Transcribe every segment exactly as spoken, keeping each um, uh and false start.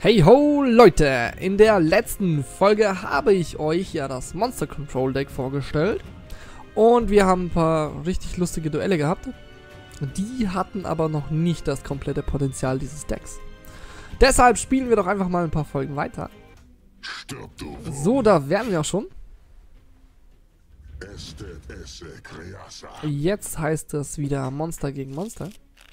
Hey ho Leute, in der letzten Folge habe ich euch ja das Monster Control Deck vorgestellt und wir haben ein paar richtig lustige Duelle gehabt. Die hatten aber noch nicht das komplette Potenzial dieses Decks. Deshalb spielen wir doch einfach mal ein paar Folgen weiter. So, da wären wir auch schon. Jetzt heißt es wieder Monster gegen Monster.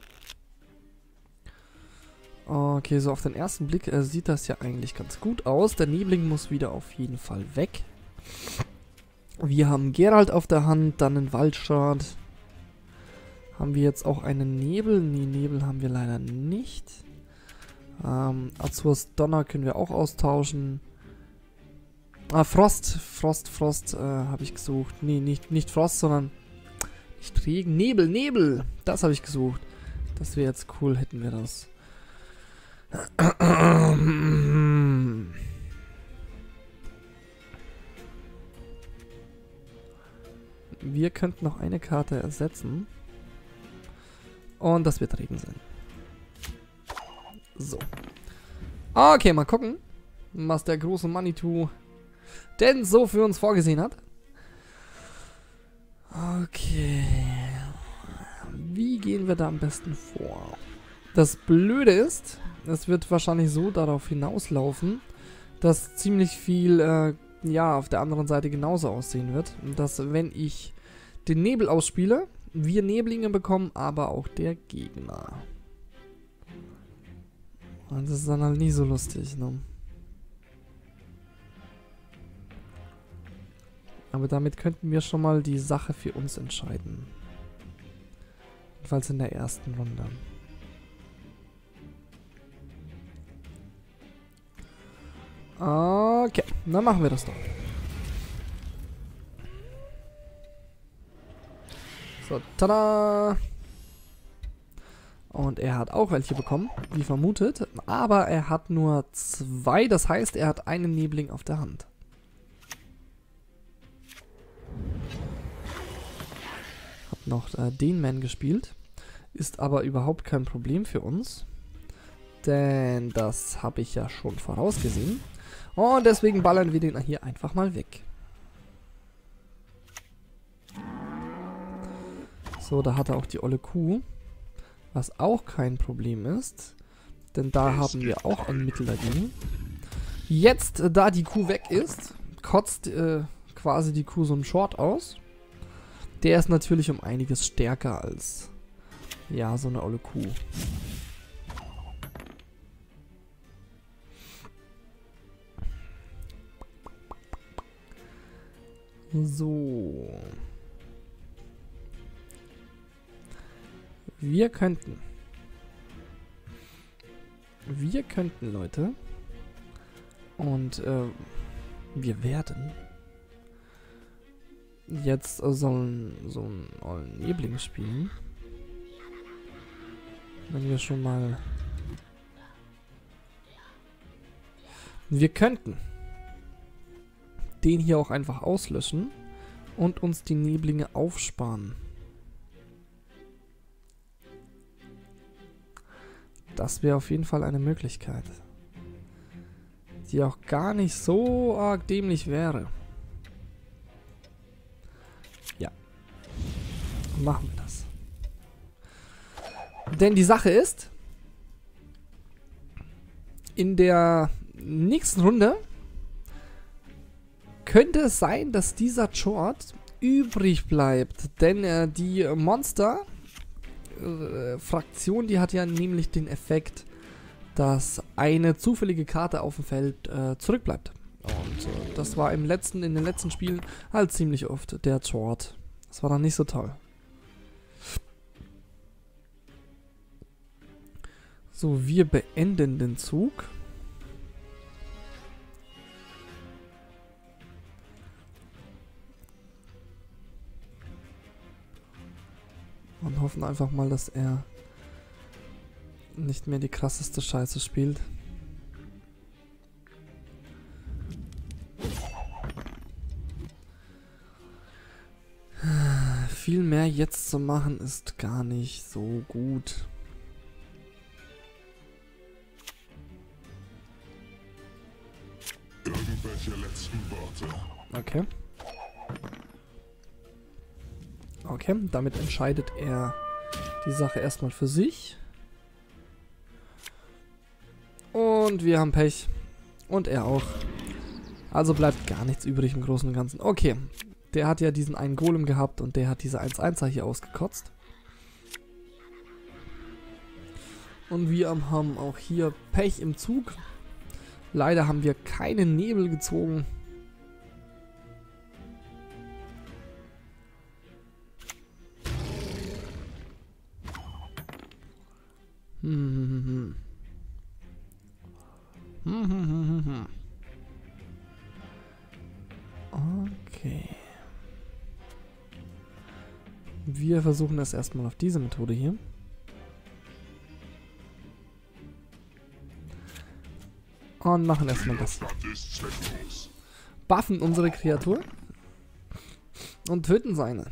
Okay, so auf den ersten Blick äh, sieht das ja eigentlich ganz gut aus. Der Nebling muss wieder auf jeden Fall weg. Wir haben Geralt auf der Hand, dann einen Waldschad. Haben wir jetzt auch einen Nebel? Nee, Nebel haben wir leider nicht. Ähm, Azurs Donner können wir auch austauschen. Ah, Frost. Frost, Frost äh, habe ich gesucht. Nee, nicht, nicht Frost, sondern nicht Regen. Nebel, Nebel. Das habe ich gesucht. Das wäre jetzt cool, hätten wir das. Wir könnten noch eine Karte ersetzen. Und das wird Regen sein. So. Okay, mal gucken, was der große Manitou denn so für uns vorgesehen hat. Okay. Wie gehen wir da am besten vor? Das Blöde ist, es wird wahrscheinlich so darauf hinauslaufen, dass ziemlich viel, äh, ja, auf der anderen Seite genauso aussehen wird. Dass, wenn ich den Nebel ausspiele, wir Neblinge bekommen, aber auch der Gegner. Und das ist dann halt nicht so lustig, ne? Aber damit könnten wir schon mal die Sache für uns entscheiden. Jedenfalls in der ersten Runde. Okay, dann machen wir das doch. So, tada! Und er hat auch welche bekommen, wie vermutet. Aber er hat nur zwei, das heißt, er hat einen Nebling auf der Hand. Hat noch äh, den Man gespielt. Ist aber überhaupt kein Problem für uns. Denn das habe ich ja schon vorausgesehen. Und deswegen ballern wir den hier einfach mal weg. So, da hat er auch die olle Kuh. Was auch kein Problem ist. Denn da haben wir auch ein Mittel dagegen. Jetzt, äh, da die Kuh weg ist, kotzt äh, quasi die Kuh so einen Short aus. Der ist natürlich um einiges stärker als, ja, so eine olle Kuh. So. Wir könnten. Wir könnten, Leute. Und äh, wir werden jetzt äh, so einen so einen Nebling spielen. Wenn wir schon mal. Wir könnten den hier auch einfach auslöschen und uns die Neblinge aufsparen. Das wäre auf jeden Fall eine Möglichkeit, die auch gar nicht so arg dämlich wäre. Ja, machen wir das. Denn die Sache ist, in der nächsten Runde könnte es sein, dass dieser Short übrig bleibt, denn äh, die Monster äh, Fraktion, die hat ja nämlich den Effekt, dass eine zufällige Karte auf dem Feld äh, zurückbleibt. Und äh, das war im letzten, in den letzten Spielen halt ziemlich oft der Short. Das war dann nicht so toll. So, wir beenden den Zug. Und hoffen einfach mal, dass er nicht mehr die krasseste Scheiße spielt. Viel mehr jetzt zu machen ist gar nicht so gut. Okay. Okay, damit entscheidet er die Sache erstmal für sich. Und wir haben Pech. Und er auch. Also bleibt gar nichts übrig im Großen und Ganzen. Okay, der hat ja diesen einen Golem gehabt und der hat diese eins einser hier ausgekotzt. Und wir haben auch hier Pech im Zug. Leider haben wir keinen Nebel gezogen. Hm, hm, hm, hm. Hm, hm, hm, hm. Okay. Wir versuchen es erstmal auf diese Methode hier. Und machen erstmal das hier. Buffen unsere Kreatur. Und töten seine.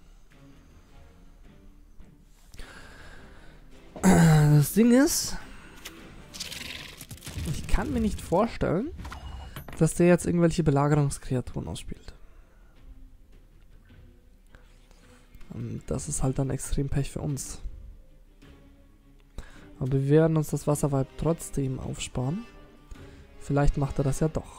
Das Ding ist, ich kann mir nicht vorstellen, dass der jetzt irgendwelche Belagerungskreaturen ausspielt. Und das ist halt dann extrem Pech für uns. Aber wir werden uns das Wasserweib trotzdem aufsparen. Vielleicht macht er das ja doch.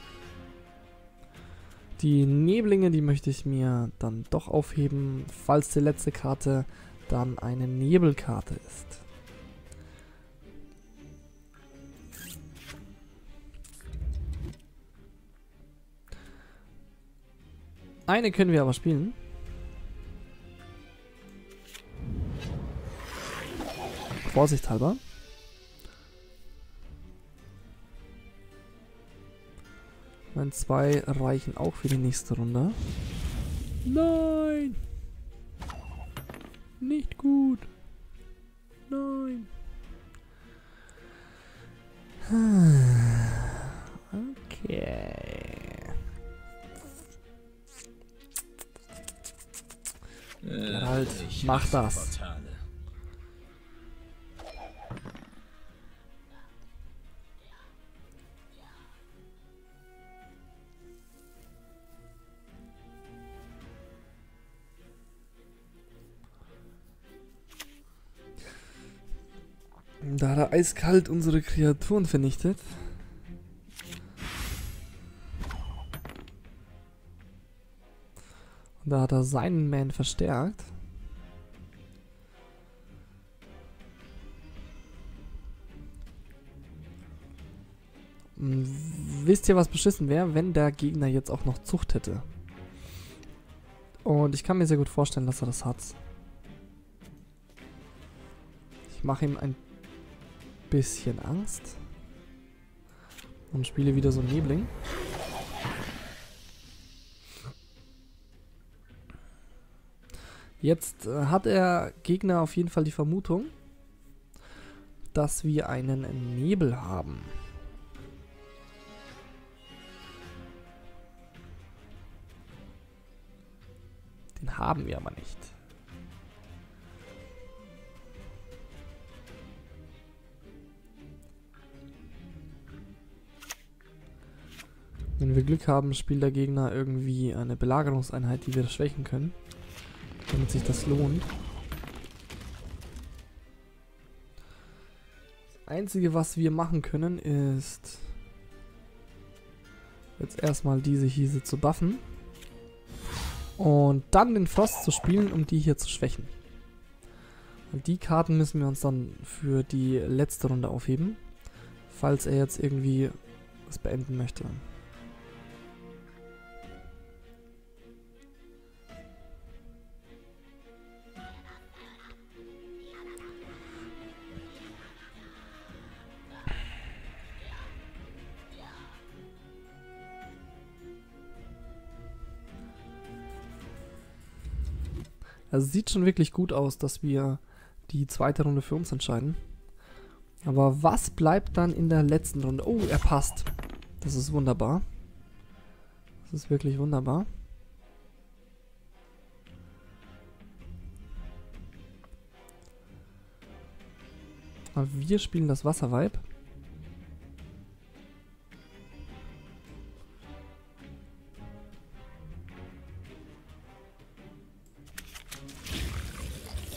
Die Neblinge, die möchte ich mir dann doch aufheben, falls die letzte Karte dann eine Nebelkarte ist. Eine können wir aber spielen. Vorsichtshalber. Meine zwei reichen auch für die nächste Runde. Nein! Nicht gut. Nein. Okay. Geralt, mach das. Da hat er eiskalt unsere Kreaturen vernichtet. Und da hat er seinen Man verstärkt. Und wisst ihr, was beschissen wäre, wenn der Gegner jetzt auch noch Zucht hätte? Und ich kann mir sehr gut vorstellen, dass er das hat. Ich mache ihm ein bisschen Angst. Und spiele wieder so einen Nebling. Jetzt äh, hat der Gegner auf jeden Fall die Vermutung, dass wir einen Nebel haben. Den haben wir aber nicht. Wenn wir Glück haben, spielt der Gegner irgendwie eine Belagerungseinheit, die wir schwächen können, damit sich das lohnt. Das Einzige, was wir machen können, ist jetzt erstmal diese Hiese zu buffen und dann den Frost zu spielen, um die hier zu schwächen. Und die Karten müssen wir uns dann für die letzte Runde aufheben, falls er jetzt irgendwie was beenden möchte. Also sieht schon wirklich gut aus, dass wir die zweite Runde für uns entscheiden. Aber was bleibt dann in der letzten Runde? Oh, er passt. Das ist wunderbar. Das ist wirklich wunderbar. Aber wir spielen das Wasserweib.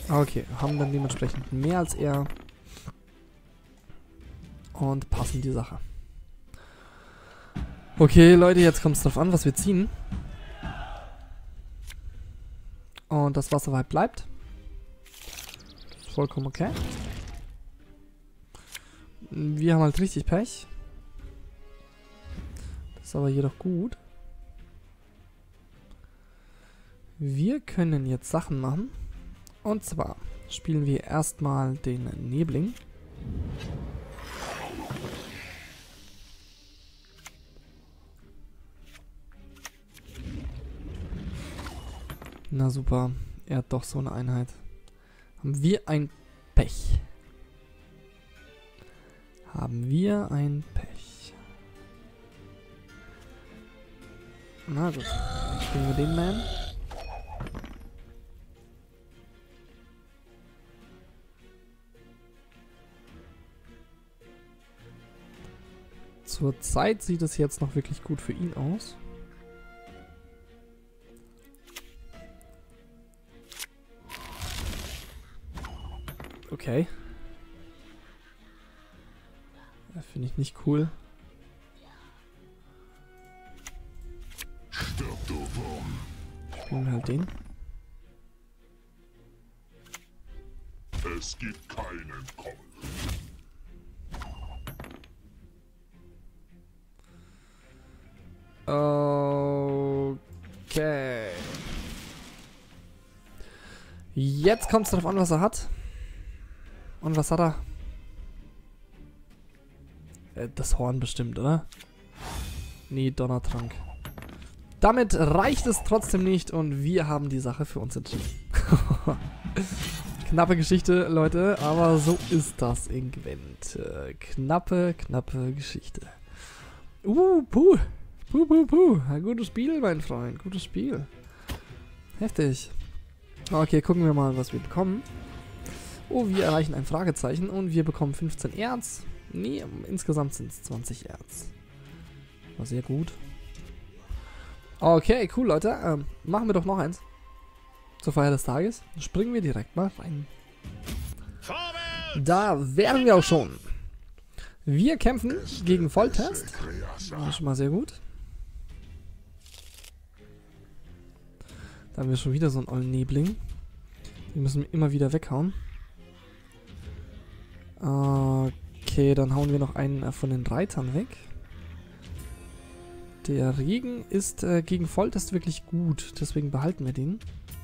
Okay, haben dann dementsprechend mehr als er. Und passen die Sache. Okay, Leute, jetzt kommt es drauf an, was wir ziehen. Und das Wasserweib bleibt. Ist vollkommen okay. Wir haben halt richtig Pech. Das ist aber jedoch gut. Wir können jetzt Sachen machen. Und zwar spielen wir erstmal den Nebling. Na super, er hat doch so eine Einheit. Haben wir ein Pech. Haben wir ein Pech. Na gut, dann spielen wir den Man. Zurzeit sieht es jetzt noch wirklich gut für ihn aus. Okay. Das finde ich nicht cool. Spielen wir halt den. Es gibt keinen Entkommen. Okay. Jetzt kommt es darauf an, was er hat. Und was hat er? Äh, das Horn bestimmt, oder? Nee, Donnertrank. Damit reicht es trotzdem nicht und wir haben die Sache für uns entschieden. Knappe Geschichte, Leute, aber so ist das in Gwent. Äh, knappe, knappe Geschichte. Uh, puh. Puh, puh, puh. Ein gutes Spiel, mein Freund. Gutes Spiel. Heftig. Okay, gucken wir mal, was wir bekommen. Oh, wir erreichen ein Fragezeichen und wir bekommen fünfzehn Erz. Nee, insgesamt sind es zwanzig Erz. War sehr gut. Okay, cool, Leute. Ähm, machen wir doch noch eins. Zur Feier des Tages. Springen wir direkt mal rein. Da wären wir auch schon. Wir kämpfen gegen Volltest. Das ist schon mal sehr gut. Da haben wir schon wieder so einen ollen Nebling. Den müssen wir immer wieder weghauen. Okay, dann hauen wir noch einen von den Reitern weg. Der Regen ist äh, gegen Volltest wirklich gut, deswegen behalten wir den.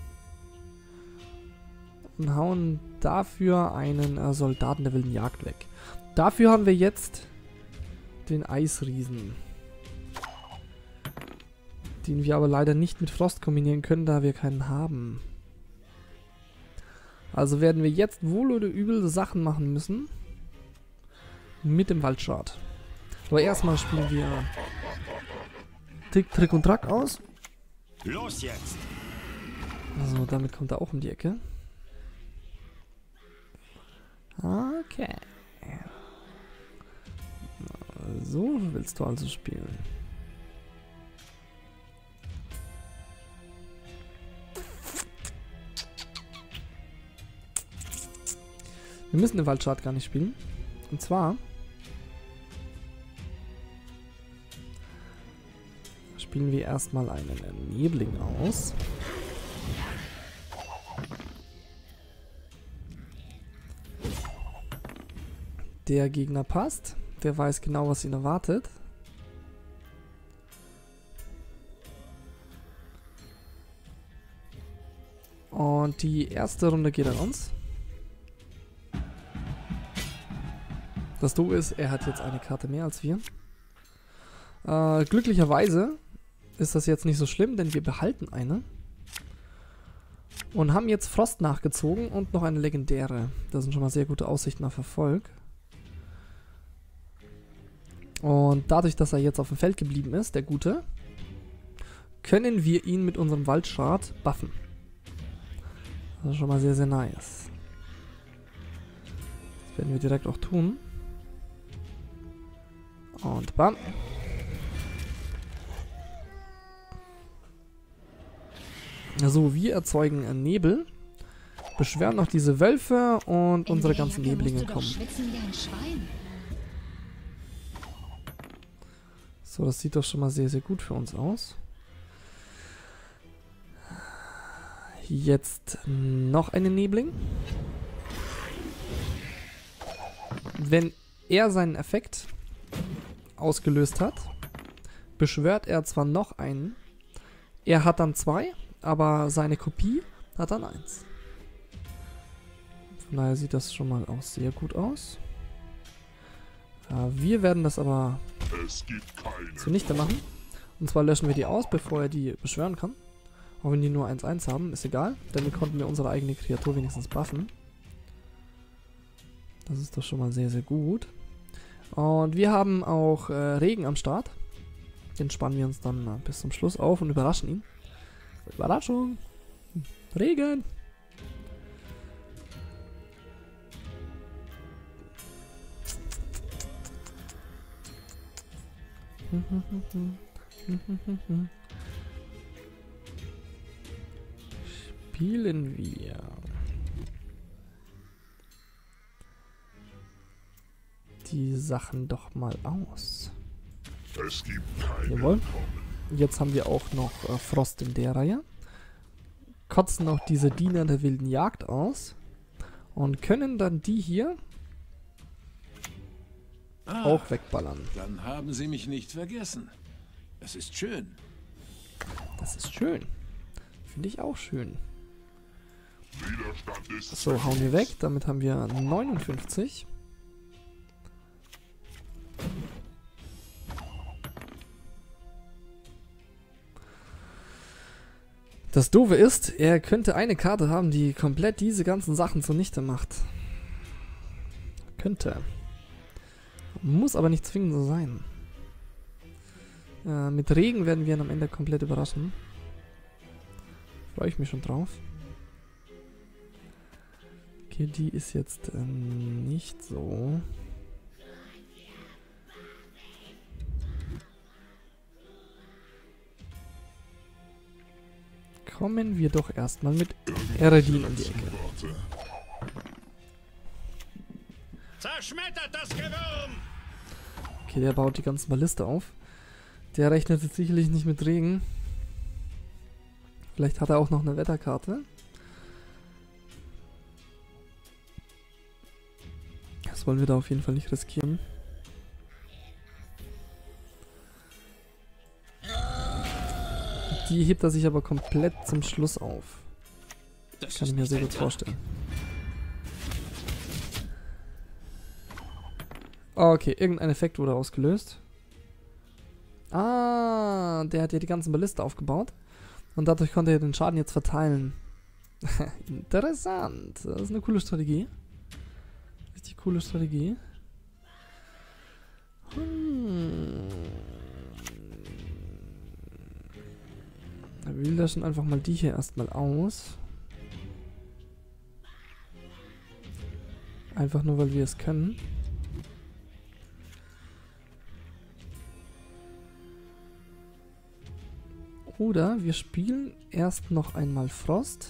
Und hauen dafür einen äh, Soldaten der wilden Jagd weg. Dafür haben wir jetzt den Eisriesen. Den wir aber leider nicht mit Frost kombinieren können, da wir keinen haben. Also werden wir jetzt wohl oder übel Sachen machen müssen. Mit dem Waldschrat. Aber erstmal spielen wir Tick, Trick und Track aus. Los jetzt! Also damit kommt er auch um die Ecke. Okay. So willst du also spielen. Wir müssen den Waldschrat gar nicht spielen. Und zwar spielen wir erstmal einen Nebling aus. Der Gegner passt. Der weiß genau, was ihn erwartet. Und die erste Runde geht an uns. Das Doofe ist, er hat jetzt eine Karte mehr als wir. Äh, glücklicherweise ist das jetzt nicht so schlimm, denn wir behalten eine. Und haben jetzt Frost nachgezogen und noch eine legendäre. Das sind schon mal sehr gute Aussichten auf Erfolg. Und dadurch, dass er jetzt auf dem Feld geblieben ist, der Gute, können wir ihn mit unserem Waldschrat buffen. Das ist schon mal sehr, sehr nice. Das werden wir direkt auch tun. Und bam. So, wir erzeugen Nebel. Beschweren noch diese Wölfe und In unsere der ganzen Jacke musst Neblinge du doch kommen. schwitzen wie ein Schwein. So, das sieht doch schon mal sehr, sehr gut für uns aus. Jetzt noch eine Nebling. Wenn er seinen Effekt ausgelöst hat, beschwört er zwar noch einen. Er hat dann zwei, aber seine Kopie hat dann eins. Von daher sieht das schon mal auch sehr gut aus. Ja, wir werden das aber zunichte machen. Und zwar löschen wir die aus, bevor er die beschwören kann. Auch wenn die nur eins eins haben, ist egal. Denn wir konnten wir unsere eigene Kreatur wenigstens buffen. Das ist doch schon mal sehr, sehr gut. Und wir haben auch äh, Regen am Start. Den spannen wir uns dann äh, bis zum Schluss auf und überraschen ihn. Überraschung! Regen! Spielen wir. Die Sachen doch mal aus. Es gibt keine Jawohl. Jetzt haben wir auch noch äh, Frost in der Reihe. Kotzen auch diese Diener der wilden Jagd aus. Und können dann die hier Ah, auch wegballern. dann haben Sie mich nicht vergessen. Es ist schön. Das ist schön. Finde ich auch schön. Widerstand ist So, hauen wir weg. Damit haben wir neunundfünfzig. Das Doofe ist, er könnte eine Karte haben, die komplett diese ganzen Sachen zunichte macht. Könnte. Muss aber nicht zwingend so sein. Äh, mit Regen werden wir ihn am Ende komplett überraschen. Freue ich mich schon drauf. Okay, die ist jetzt äh, nicht so. Kommen wir doch erstmal mit Eredin um die Ecke. Worte. Zerschmettert das Gewürm! Okay, der baut die ganzen Balliste auf. Der rechnet jetzt sicherlich nicht mit Regen. Vielleicht hat er auch noch eine Wetterkarte. Das wollen wir da auf jeden Fall nicht riskieren. Die hebt er sich aber komplett zum Schluss auf. Das Kann ich ist mir nicht sehr ein gut Tag. vorstellen. Okay, irgendein Effekt wurde ausgelöst. Ah, der hat ja die ganzen Balliste aufgebaut. Und dadurch konnte er den Schaden jetzt verteilen. Interessant. Das ist eine coole Strategie. Richtig coole Strategie. Hm. Wir löschen einfach mal die hier erstmal aus. Einfach nur, weil wir es können. Oder wir spielen erst noch einmal Frost.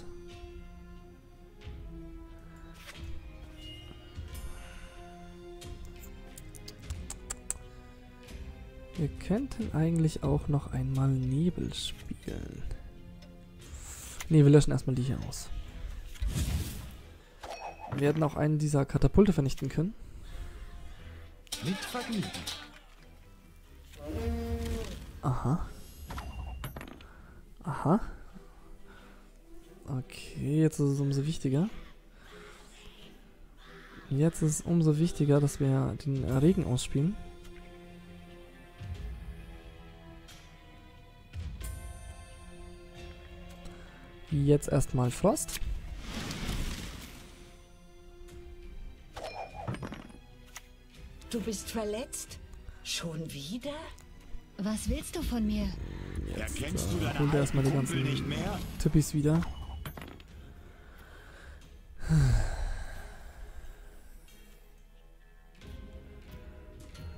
Wir könnten eigentlich auch noch einmal Nebel spielen. Ne, wir löschen erstmal die hier aus. Wir hätten auch einen dieser Katapulte vernichten können. Mit Vergnügen. Aha. Aha. Okay, jetzt ist es umso wichtiger. Jetzt ist es umso wichtiger, dass wir den Regen ausspielen. Jetzt erstmal Frost. Du bist verletzt? Schon wieder? Was willst du von mir? Jetzt Erkennst du äh, deine holt er alten erstmal die Kumpel ganzen nicht mehr? Tippis wieder.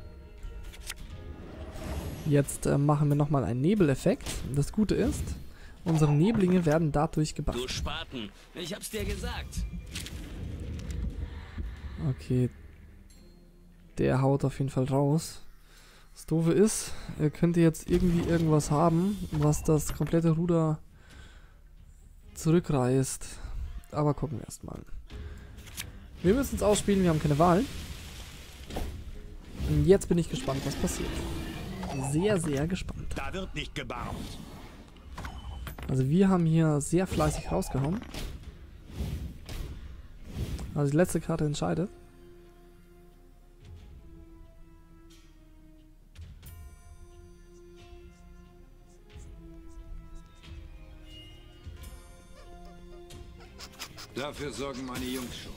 Jetzt äh, machen wir nochmal einen Nebeleffekt. Das Gute ist, Unsere Neblinge werden dadurch gebufft. Du Spaten, ich hab's dir gesagt. Okay. Der haut auf jeden Fall raus. Das Doofe ist, er könnte jetzt irgendwie irgendwas haben, was das komplette Ruder zurückreißt. Aber gucken wir erstmal. Wir müssen es ausspielen, wir haben keine Wahl. Und jetzt bin ich gespannt, was passiert. Sehr, sehr gespannt. Da wird nicht gebaut. Also wir haben hier sehr fleißig rausgehauen. Also die letzte Karte entscheidet. Dafür sorgen meine Jungs schon.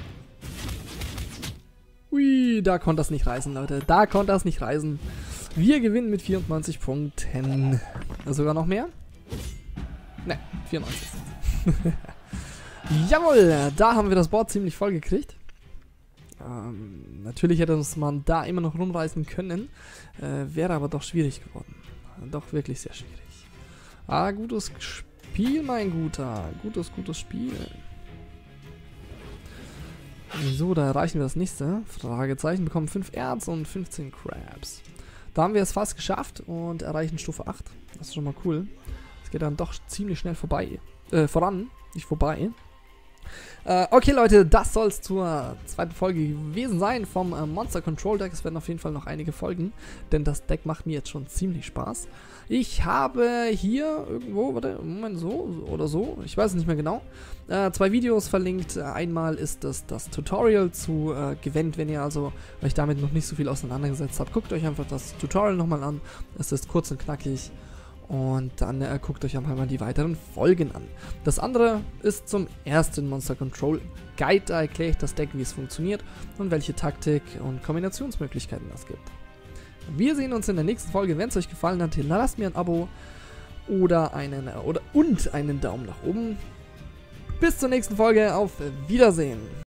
Ui, da konnte das nicht reißen, Leute. Da konnte das nicht reißen. Wir gewinnen mit vierundneunzig Punkten. Sogar noch mehr? Ne, vierundneunzig. Jawohl, da haben wir das Board ziemlich voll gekriegt. Ähm, natürlich hätte uns man da immer noch rumreißen können. Äh, wäre aber doch schwierig geworden. Doch wirklich sehr schwierig. Ah, gutes Spiel, mein Guter. Gutes, gutes Spiel. So, da erreichen wir das nächste. Fragezeichen, bekommen fünf Erz und fünfzehn Crabs. Da haben wir es fast geschafft und erreichen Stufe acht. Das ist schon mal cool. Es geht dann doch ziemlich schnell vorbei. Äh, voran, nicht vorbei. Äh, okay, Leute, das soll es zur zweiten Folge gewesen sein vom äh, Monster Control Deck. Es werden auf jeden Fall noch einige folgen, denn das Deck macht mir jetzt schon ziemlich Spaß. Ich habe hier irgendwo, warte, Moment, so oder so, ich weiß es nicht mehr genau, äh, zwei Videos verlinkt. Einmal ist das das Tutorial zu äh, Gwent, wenn ihr also euch damit noch nicht so viel auseinandergesetzt habt. Guckt euch einfach das Tutorial nochmal an. Es ist kurz und knackig. Und dann äh, guckt euch einfach mal die weiteren Folgen an. Das andere ist zum ersten Monster Control Guide. Da erkläre ich das Deck, wie es funktioniert und welche Taktik und Kombinationsmöglichkeiten es gibt. Wir sehen uns in der nächsten Folge. Wenn es euch gefallen hat, lasst mir ein Abo oder einen oder und einen Daumen nach oben. Bis zur nächsten Folge. Auf Wiedersehen.